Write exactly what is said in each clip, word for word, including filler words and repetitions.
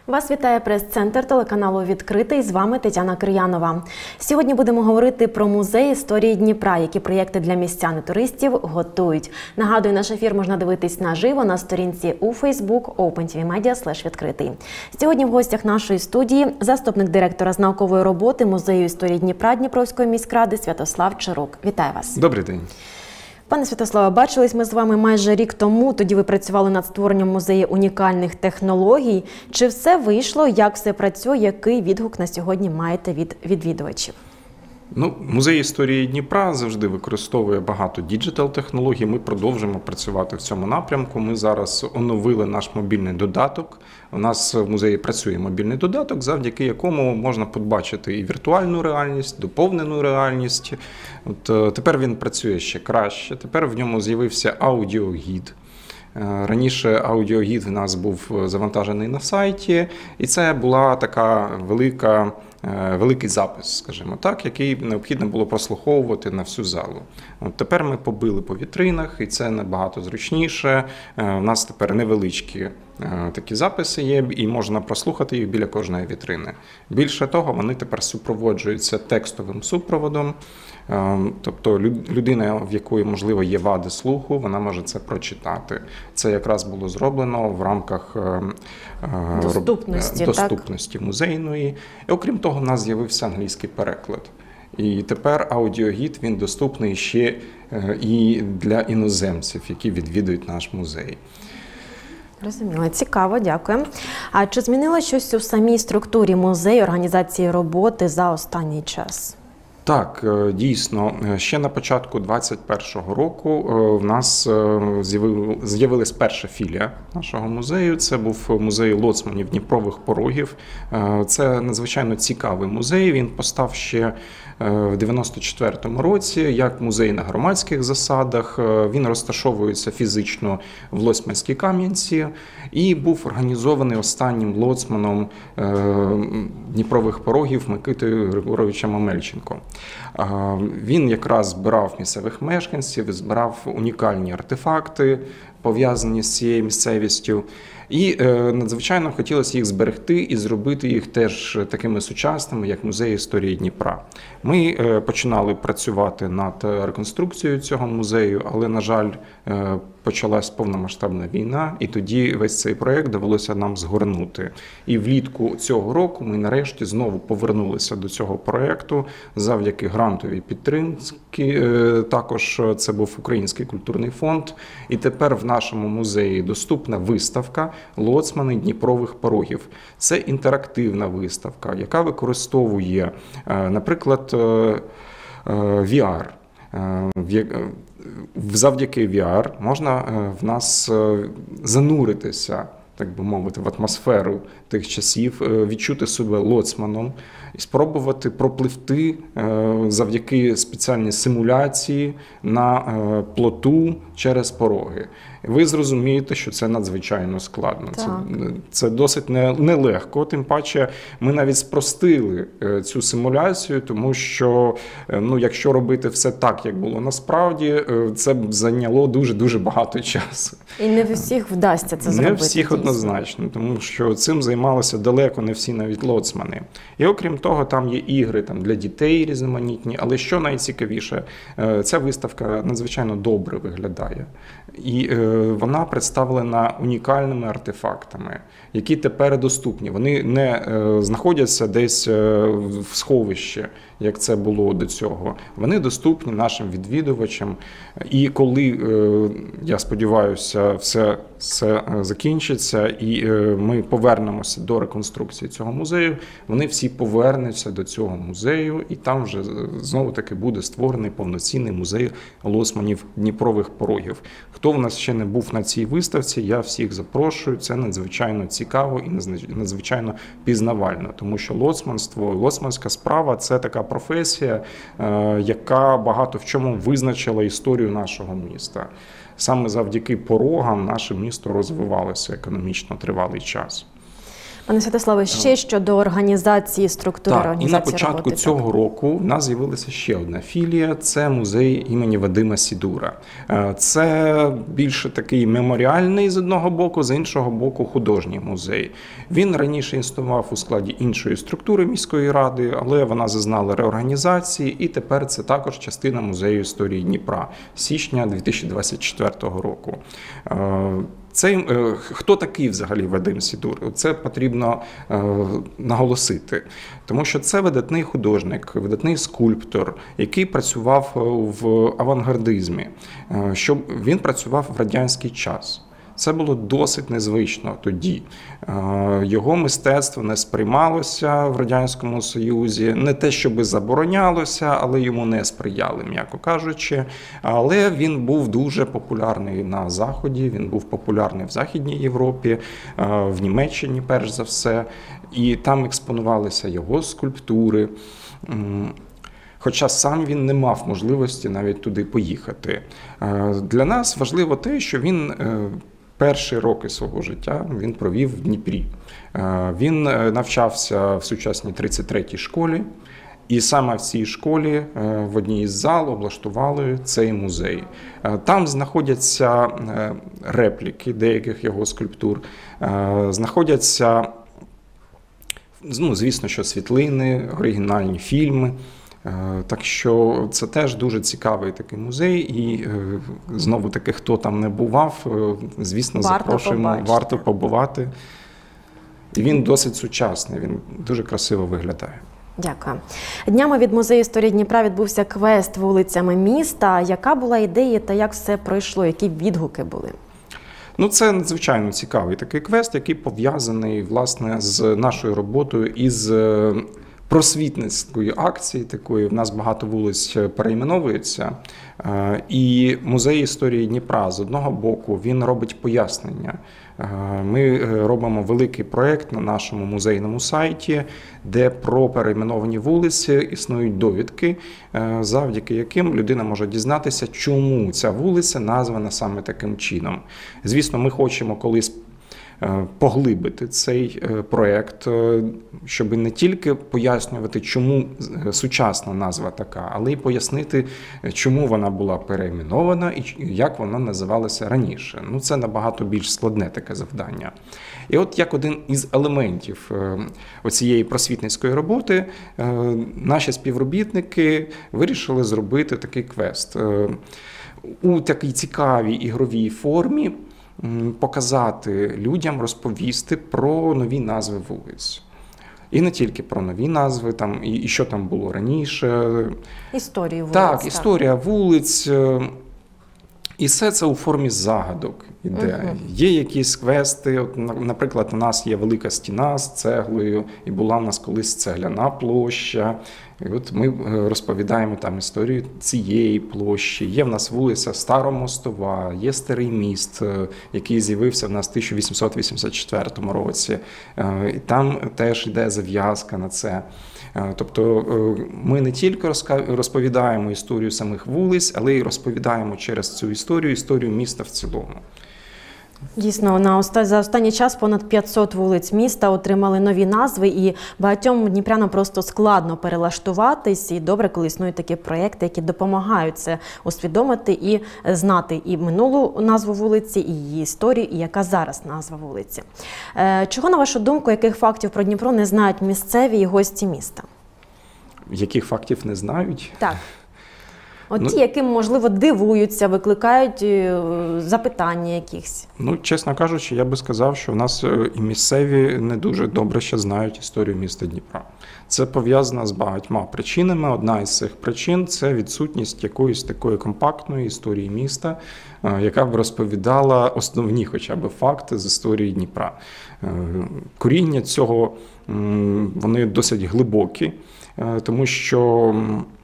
Вас вітає прес-центр телеканалу «Відкритий». З вами Тетяна Кир'янова. Сьогодні будемо говорити про музей історії Дніпра, які проєкти для містян і туристів готують. Нагадую, наш ефір можна дивитись наживо на сторінці у Facebook OpenTVMedia слеш відкритий. Сьогодні в гостях нашої студії заступник директора з наукової роботи Музею історії Дніпра Дніпровської міськради Святослав Чарук. Вітаю вас. Добрий день. Пане Святославе, бачились ми з вами майже рік тому, тоді ви працювали над створенням музею унікальних технологій. Чи все вийшло, як все працює, який відгук на сьогодні маєте від відвідувачів? Ну, Музей історії Дніпра завжди використовує багато діджитал-технологій. Ми продовжуємо працювати в цьому напрямку. Ми зараз оновили наш мобільний додаток. У нас в музеї працює мобільний додаток, завдяки якому можна побачити і віртуальну реальність, доповнену реальність. От тепер він працює ще краще. Тепер в ньому з'явився аудіогід. Раніше аудіогід в нас був завантажений на сайті, і це була така велика, великий запис, скажімо так, який необхідно було прослуховувати на всю залу. От тепер ми побили по вітринах, і це набагато зручніше. У нас тепер невеличкі такі записи є, і можна прослухати їх біля кожної вітрини. Більше того, вони тепер супроводжуються текстовим супроводом. Тобто людина, в якої, можливо, є вади слуху, вона може це прочитати. Це якраз було зроблено в рамках доступності, доступності музейної. І окрім того, в нас з'явився англійський переклад. І тепер аудіогід, він доступний ще і для іноземців, які відвідують наш музей. Розуміло. Цікаво, дякую. А чи змінило щось у самій структурі музею, організації роботи за останній час? Так, дійсно. Ще на початку двадцять першого року в нас з'явилась перша філія нашого музею. Це був музей лоцманів Дніпрових порогів. Це надзвичайно цікавий музей. Він постав ще в дев'яносто четвертому році як музей на громадських засадах. Він розташовується фізично в Лоцманській Кам'янці і був організований останнім лоцманом Дніпрових порогів Микитою Григоровичем Омельченко. Він якраз збирав місцевих мешканців, збирав унікальні артефакти, пов'язані з цією місцевістю. І надзвичайно хотілося їх зберегти і зробити їх теж такими сучасними, як Музей історії Дніпра. Ми починали працювати над реконструкцією цього музею, але, на жаль, почалась повномасштабна війна, і тоді весь цей проєкт довелося нам згорнути. І влітку цього року ми нарешті знову повернулися до цього проєкту завдяки грантовій підтримці. Також це був Український культурний фонд. І тепер в нашому музеї доступна виставка «Лоцмани Дніпрових порогів». Це інтерактивна виставка, яка використовує, наприклад, ві ар. Завдяки ві ар можна в нас зануритися, так би мовити, в атмосферу тих часів, відчути себе лоцманом і спробувати пропливти завдяки спеціальній симуляції на плоту через пороги. Ви зрозумієте, що це надзвичайно складно. Це, це досить нелегко, тим паче ми навіть спростили цю симуляцію, тому що, ну, якщо робити все так, як було насправді, це б зайняло дуже-дуже багато часу. І не всіх вдасться це зробити. Не всіх однозначно, тому що цим займалися далеко не всі навіть лоцмани. І окрім того, там є ігри там, для дітей різноманітні, але що найцікавіше, ця виставка надзвичайно добре виглядає. І вона представлена унікальними артефактами, які тепер доступні. Вони не знаходяться десь в сховищі, як це було до цього. Вони доступні нашим відвідувачам. І коли, я сподіваюся, все, все закінчиться і ми повернемося до реконструкції цього музею, вони всі повернуться до цього музею, і там вже знову-таки буде створений повноцінний музей лоцманів Дніпрових порогів. Хто в нас ще не був на цій виставці, я всіх запрошую. Це надзвичайно цікаво і надзвичайно пізнавально, тому що лоцманство, лоцманська справа – це така професія, яка багато в чому визначила історію нашого міста. Саме завдяки порогам наше місто розвивалося економічно тривалий час. Пане Святославе, ще щодо організації, структури Так, і організації на початку роботи, цього так. року в нас з'явилася ще одна філія – це музей імені Вадима Сідура. Е, Це більше такий меморіальний з одного боку, з іншого боку художній музей. Він раніше існував у складі іншої структури міської ради, але вона зазнала реорганізації, і тепер це також частина музею історії Дніпра з січня дві тисячі двадцять четвертого року. Е, Цей, хто такий взагалі Вадим Сідур? Це потрібно е, наголосити, тому що це видатний художник, видатний скульптор, який працював в авангардизмі, е, щоб він працював в радянський час. Це було досить незвично тоді. Його мистецтво не сприймалося в Радянському Союзі, не те, щоб заборонялося, але йому не сприяли, м'яко кажучи. Але він був дуже популярний на Заході, він був популярний в Західній Європі, в Німеччині перш за все. І там експонувалися його скульптури. Хоча сам він не мав можливості навіть туди поїхати. Для нас важливо те, що він перші роки свого життя він провів в Дніпрі. Він навчався в сучасній тридцять третій школі, і саме в цій школі в одній із зал облаштували цей музей. Там знаходяться репліки деяких його скульптур, знаходяться, ну, звісно, що світлини, оригінальні фільми. Так що це теж дуже цікавий такий музей, і знову таки, хто там не бував, звісно, Варто запрошуємо, побачити. варто побувати. І він досить сучасний, він дуже красиво виглядає. Дякую. Днями від Музею історії Дніпра відбувся квест вулицями міста. Яка була ідея та як все пройшло, які відгуки були? Ну, це надзвичайно цікавий такий квест, який пов'язаний, власне, з нашою роботою із просвітницької акції такої. В нас багато вулиць перейменовується. І Музей історії Дніпра, з одного боку, він робить пояснення. Ми робимо великий проєкт на нашому музейному сайті, де про перейменовані вулиці існують довідки, завдяки яким людина може дізнатися, чому ця вулиця названа саме таким чином. Звісно, ми хочемо колись поглибити цей проєкт, щоб не тільки пояснювати, чому сучасна назва така, але й пояснити, чому вона була перейменована і як вона називалася раніше. Ну, це набагато більш складне таке завдання. І от як один із елементів оцієї просвітницької роботи, наші співробітники вирішили зробити такий квест. У такій цікавій ігровій формі показати людям, розповісти про нові назви вулиць. І не тільки про нові назви, там, і, і що там було раніше. Історію вулиць. Так, історія вулиць. І все це у формі загадок іде. Угу. Є якісь квести, от, наприклад, у нас є велика стіна з цеглою, і була в нас колись цегляна площа. І от ми розповідаємо там історію цієї площі. Є в нас вулиця Старомостова, є Старий міст, який з'явився в нас в тисяча вісімсот вісімдесят четвертому році. І там теж йде зав'язка на це. Тобто ми не тільки розповідаємо історію самих вулиць, але й розповідаємо через цю історію історію міста в цілому. Дійсно, на оста... за останній час понад п'ятсот вулиць міста отримали нові назви, і багатьом дніпрянам просто складно перелаштуватись. І добре, коли існують такі проєкти, які допомагають це усвідомити і знати і минулу назву вулиці, і її історію, і яка зараз назва вулиці. Чого, на вашу думку, яких фактів про Дніпро не знають місцеві і гості міста? Яких фактів не знають? Так. От ну, ті, яким, можливо, дивуються, викликають запитання якісь. Ну, чесно кажучи, я би сказав, що в нас і місцеві не дуже добре ще знають історію міста Дніпра. Це пов'язано з багатьма причинами. Одна із цих причин – це відсутність якоїсь такої компактної історії міста, яка б розповідала основні хоча б факти з історії Дніпра. Коріння цього, вони досить глибокі, тому що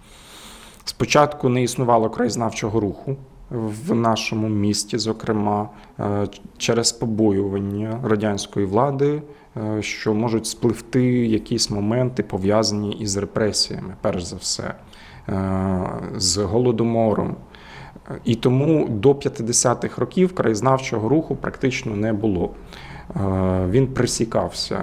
спочатку не існувало краєзнавчого руху в нашому місті, зокрема, через побоювання радянської влади, що можуть спливти якісь моменти, пов'язані із репресіями, перш за все, з Голодомором. І тому до п'ятдесятих років краєзнавчого руху практично не було. Він пресікався.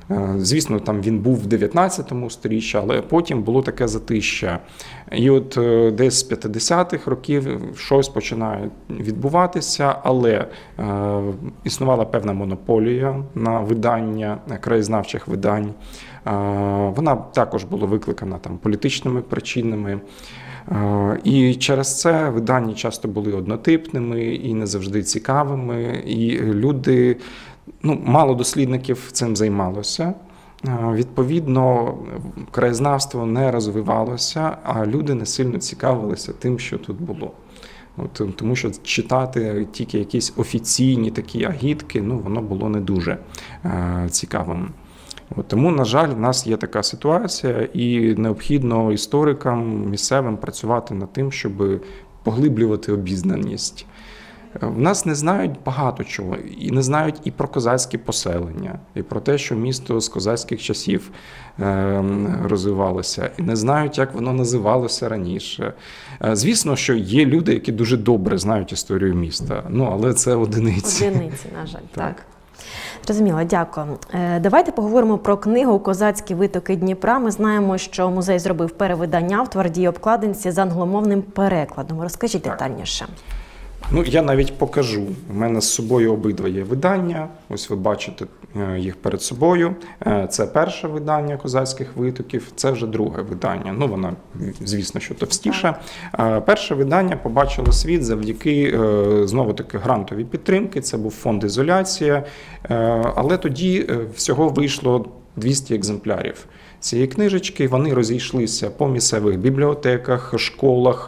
Звісно, там він був в дев'ятнадцятому сторіччі, але потім було таке затища. І от десь з п'ятдесятих років щось починає відбуватися, але е, існувала певна монополія на видання, краєзнавчих видань. Е, вона також була викликана там політичними причинами. Е, і через це видання часто були однотипними і не завжди цікавими, і люди, ну, мало дослідників цим займалося. Відповідно, краєзнавство не розвивалося, а люди не сильно цікавилися тим, що тут було. От, тому що читати тільки якісь офіційні такі агітки, ну, воно було не дуже е, цікавим. От, тому, на жаль, в нас є така ситуація, і необхідно історикам місцевим працювати над тим, щоб поглиблювати обізнаність. В нас не знають багато чого, і не знають і про козацькі поселення, і про те, що місто з козацьких часів е, розвивалося, і не знають, як воно називалося раніше. Е, звісно, що є люди, які дуже добре знають історію міста, ну, але це одиниці. Одиниці, на жаль, так. так. Зрозуміло, дякую. Е, давайте поговоримо про книгу «Козацькі витоки Дніпра». Ми знаємо, що музей зробив перевидання в твердій обкладинці з англомовним перекладом. Розкажіть так. детальніше. Ну, я навіть покажу. У мене з собою обидва є видання. Ось ви бачите їх перед собою. Це перше видання козацьких витоків, це вже друге видання. Ну, воно, звісно, що товстіше. Перше видання побачило світ завдяки, знову-таки, грантовій підтримки. Це був фонд «Ізоляція». Але тоді всього вийшло двісті екземплярів цієї книжечки. Вони розійшлися по місцевих бібліотеках, школах.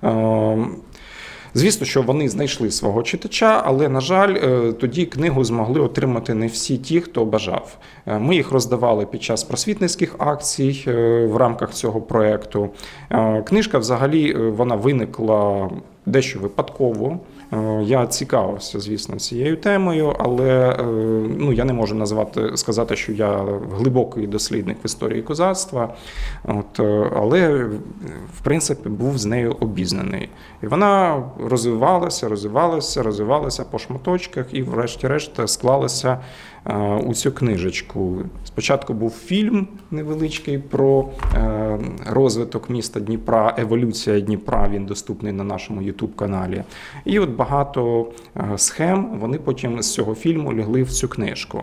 Звісно, що вони знайшли свого читача, але, на жаль, тоді книгу змогли отримати не всі ті, хто бажав. Ми їх роздавали під час просвітницьких акцій в рамках цього проєкту. Книжка взагалі вона виникла дещо випадково. Я цікавився, звісно, цією темою, але ну, я не можу назвати, сказати, що я глибокий дослідник в історії козацтва, от, але, в принципі, був з нею обізнаний. І вона розвивалася, розвивалася, розвивалася по шматочках і, врешті-решт, склалася у цю книжечку. Спочатку був фільм невеличкий про розвиток міста Дніпра, еволюція Дніпра, він доступний на нашому ютуб-каналі. І от багато схем, вони потім з цього фільму лягли в цю книжку.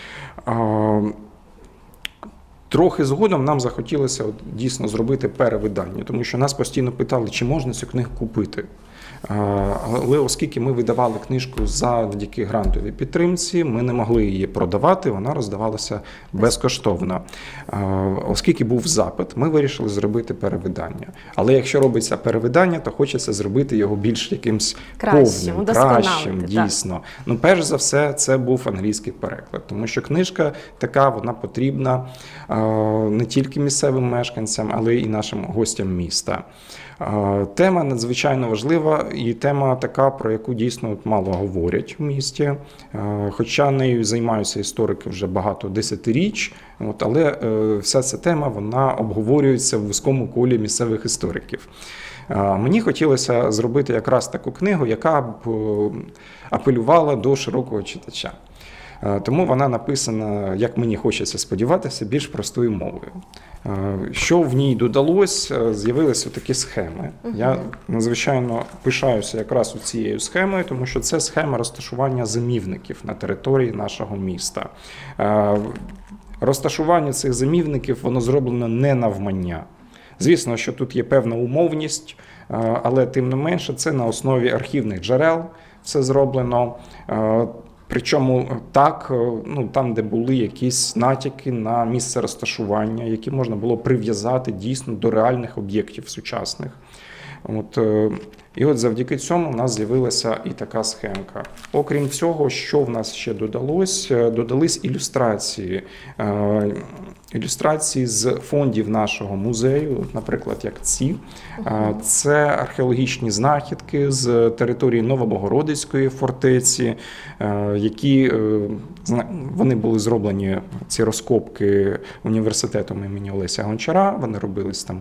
Трохи згодом нам захотілося от, дійсно зробити перевидання, тому що нас постійно питали, чи можна цю книгу купити. Але оскільки ми видавали книжку завдяки грантовій підтримці, ми не могли її продавати, вона роздавалася безкоштовно. Оскільки був запит, ми вирішили зробити перевидання. Але якщо робиться перевидання, то хочеться зробити його більш якимсь кращим, повним, кращим, дійсно. Ну, перш за все, це був англійський переклад, тому що книжка така, вона потрібна не тільки місцевим мешканцям, але й нашим гостям міста. Тема надзвичайно важлива і тема така, про яку дійсно мало говорять в місті, хоча нею займаються історики вже багато десятиріч, от, але вся ця тема вона обговорюється в вузькому колі місцевих істориків. Мені хотілося зробити якраз таку книгу, яка б апелювала до широкого читача. Тому вона написана, як мені хочеться сподіватися, більш простою мовою. Що в ній додалось, з'явилися такі схеми. Uh-huh. Я надзвичайно пишаюся якраз у цією схемою, тому що це схема розташування зимівників на території нашого міста. Розташування цих зимівників, воно зроблено не навмання. Звісно, що тут є певна умовність, але тим не менше це на основі архівних джерел все зроблено. Причому так, ну, там, де були якісь натяки на місце розташування, які можна було прив'язати дійсно до реальних об'єктів сучасних. От, і от завдяки цьому в нас з'явилася і така схемка. Окрім цього, що в нас ще додалось? Додались ілюстрації. Ілюстрації з фондів нашого музею, наприклад, як ці. Це археологічні знахідки з території Новобогородицької фортеці, які вони були зроблені, ці розкопки університетом імені Олеся Гончара, вони робились там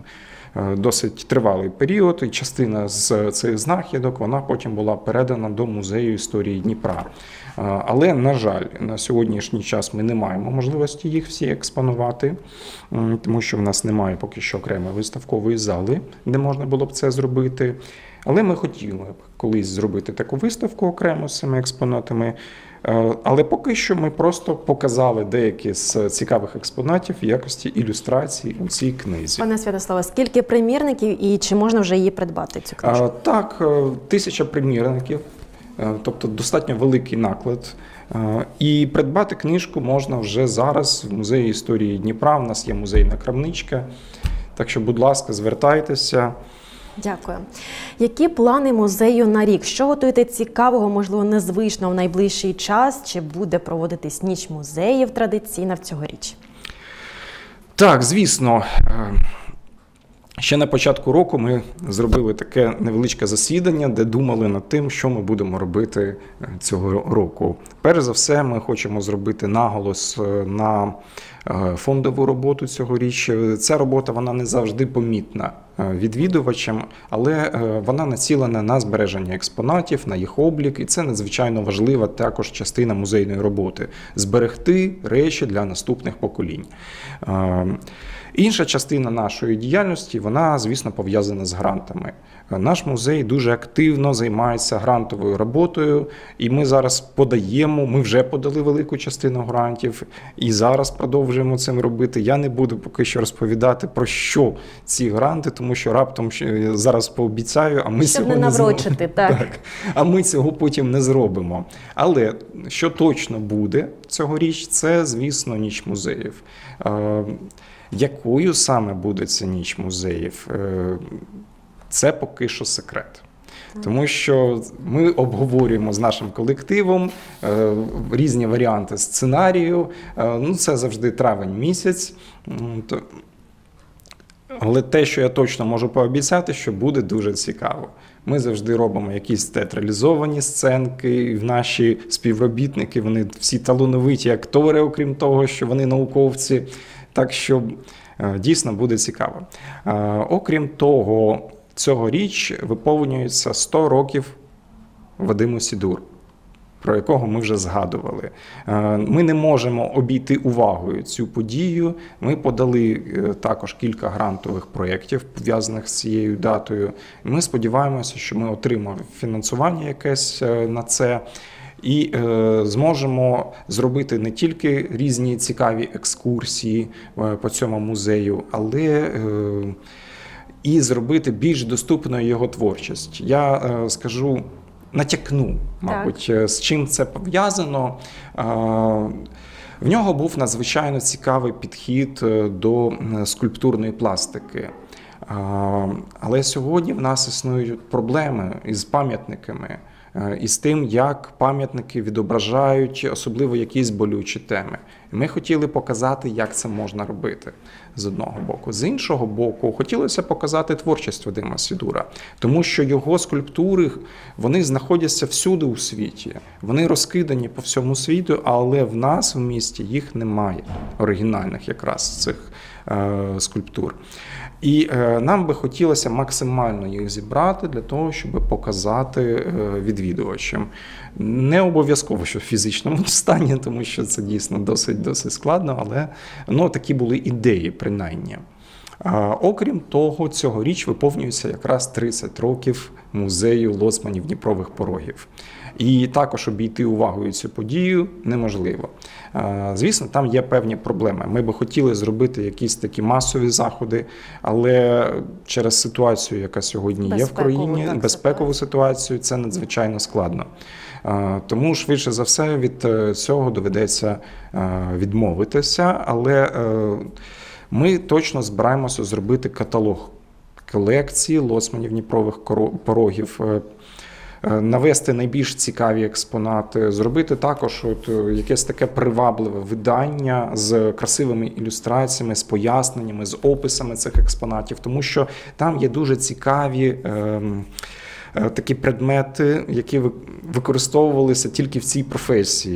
досить тривалий період, і частина з цих знахідок вона потім була передана до Музею історії Дніпра. Але, на жаль, на сьогоднішній час ми не маємо можливості їх всі експонувати, тому що в нас немає поки що окремої виставкової зали, де можна було б це зробити. Але ми хотіли б колись зробити таку виставку окремо з цими експонатами. Але поки що ми просто показали деякі з цікавих експонатів в якості ілюстрацій у цій книзі. Пане Святославе, скільки примірників і чи можна вже її придбати, цю книжку? Так, тисяча примірників, тобто достатньо великий наклад. І придбати книжку можна вже зараз в Музеї історії Дніпра. У нас є музейна крамничка, так що, будь ласка, звертайтеся. Дякую. Які плани музею на рік? Що готуєте цікавого, можливо, незвичного в найближчий час? Чи буде проводитись ніч музеїв традиційна в цьогоріч? Так, звісно. Ще на початку року ми зробили таке невеличке засідання, де думали над тим, що ми будемо робити цього року. Перш за все, ми хочемо зробити наголос на фондову роботу цьогоріч. Ця робота, вона не завжди помітна відвідувачам, але вона націлена на збереження експонатів, на їх облік, і це надзвичайно важлива також частина музейної роботи – зберегти речі для наступних поколінь. Інша частина нашої діяльності, вона, звісно, пов'язана з грантами. Наш музей дуже активно займається грантовою роботою, і ми зараз подаємо, ми вже подали велику частину грантів, і зараз продовжуємо цим робити. Я не буду поки що розповідати, про що ці гранти, тому що раптом зараз пообіцяю, а ми Щоб цього не наврочити, не так. так. А ми цього потім не зробимо. Але що точно буде цьогоріч, це, звісно, ніч музеїв. Якою саме буде ця ніч музеїв? Це поки що секрет. Тому що ми обговорюємо з нашим колективом різні варіанти сценарію. Ну, це завжди травень місяць. Але те, що я точно можу пообіцяти, що буде дуже цікаво. Ми завжди робимо якісь театралізовані сценки, і наші співробітники, вони всі талановиті актори, окрім того, що вони науковці. Так що дійсно буде цікаво. Окрім того, цьогоріч виповнюється сто років Вадиму Сідуру, про якого ми вже згадували. Ми не можемо обійти увагою цю подію. Ми подали також кілька грантових проєктів, пов'язаних з цією датою. Ми сподіваємося, що ми отримаємо фінансування якесь на це. І е, зможемо зробити не тільки різні цікаві екскурсії е, по цьому музею, але е, і зробити більш доступною його творчість. Я е, скажу, натякну, мабуть, так. З чим це пов'язано. Е, в нього був надзвичайно цікавий підхід до скульптурної пластики. Е, але сьогодні в нас існують проблеми із пам'ятниками. І з тим, як пам'ятники відображають особливо якісь болючі теми. Ми хотіли показати, як це можна робити, з одного боку. З іншого боку, хотілося показати творчість Вадима Сідура, тому що його скульптури, вони знаходяться всюди у світі. Вони розкидані по всьому світу, але в нас в місті їх немає, оригінальних якраз цих е, скульптур. І е, нам би хотілося максимально їх зібрати для того, щоб показати е, відвідувачам. Не обов'язково, що в фізичному стані, тому що це дійсно досить-досить складно, але ну, такі були ідеї, принаймні. А, окрім того, цьогоріч виповнюється якраз тридцять років музею лоцманів Дніпрових порогів. І також обійти увагою цю подію неможливо. Звісно, там є певні проблеми. Ми би хотіли зробити якісь такі масові заходи, але через ситуацію, яка сьогодні є в країні, і безпекову ситуацію, це надзвичайно складно. Тому, швидше за все, від цього доведеться відмовитися, але ми точно збираємося зробити каталог колекції лоцманів Дніпрових порогів, навести найбільш цікаві експонати, зробити також от якесь таке привабливе видання з красивими ілюстраціями, з поясненнями, з описами цих експонатів, тому що там є дуже цікаві е, е, такі предмети, які використовувалися тільки в цій професії.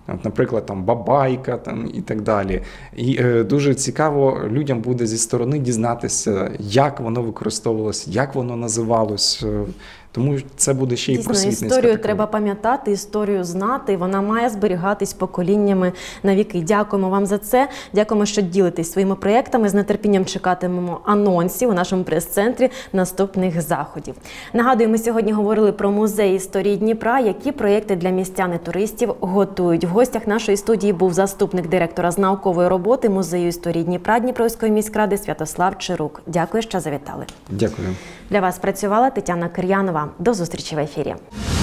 От, наприклад, там бабайка там, і так далі. І е, дуже цікаво людям буде зі сторони дізнатися, як воно використовувалося, як воно називалось. Е, Тому це буде ще й Дійсно, просвітницька історію така. треба пам'ятати, історію знати, і вона має зберігатись поколіннями на віки. Дякуємо вам за це, дякуємо, що ділитесь своїми проєктами. З нетерпінням чекатимемо анонсів у нашому прес-центрі наступних заходів. Нагадую, ми сьогодні говорили про музей історії Дніпра, які проєкти для містян і туристів готують. В гостях нашої студії був заступник директора з наукової роботи Музею історії Дніпра Дніпровської міськради Святослав Чирук. Дякую, що завітали. Дякую. Для вас працювала Тетяна Кир'янова. До зустрічі в ефірі.